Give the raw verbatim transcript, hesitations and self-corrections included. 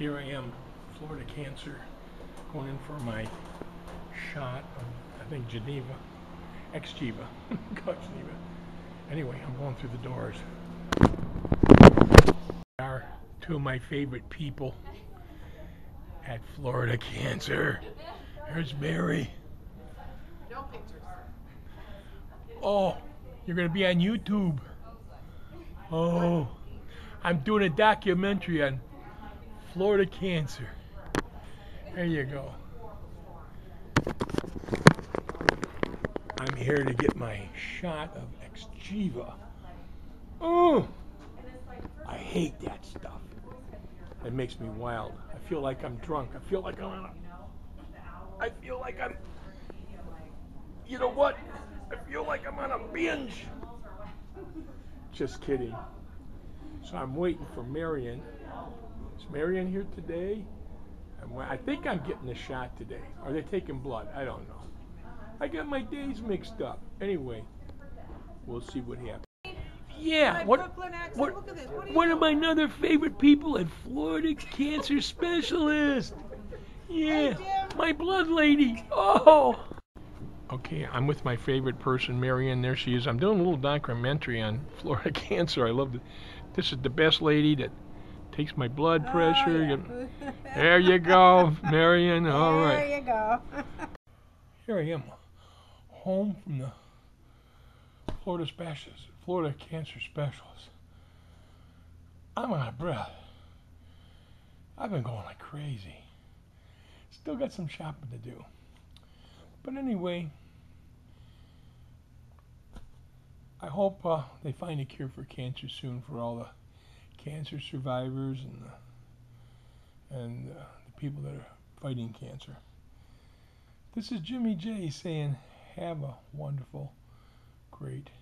Here I am, Florida Cancer, going in for my shot of, I think, Geneva, ex-Geneva, God, Geneva. Anyway, I'm going through the doors. They are two of my favorite people at Florida Cancer. Here's Mary. No pictures. Oh, you're going to be on YouTube. Oh, I'm doing a documentary on Florida Cancer. There you go. I'm here to get my shot of Xgeva. Oh, I hate that stuff. It makes me wild. I feel like I'm drunk. I feel like I'm on a, I feel like I'm, you know what? I feel like I'm on a binge. Just kidding. So I'm waiting for Marion. Is Marion here today? I think I'm getting the shot today. Are they taking blood? I don't know. I got my days mixed up. Anyway, we'll see what happens. Yeah, My what, Brooklyn accent. what, Look at this. What are you one of my doing? other favorite people at Florida Cancer Specialist. Yeah, Hey, Jim. my blood lady. Oh. Okay, I'm with my favorite person, Marianne. There she is. I'm doing a little documentary on Florida Cancer. I love it. This is the best lady that takes my blood pressure. Oh, yeah. There you go, Marion. All right. There you go. Here I am, home from the Florida Specialist, Florida Cancer Specialist. I'm out of breath. I've been going like crazy. Still got some shopping to do. But anyway, I hope uh, they find a cure for cancer soon for all the cancer survivors and the, and uh, the people that are fighting cancer. This is Jimmy J saying, have a wonderful, great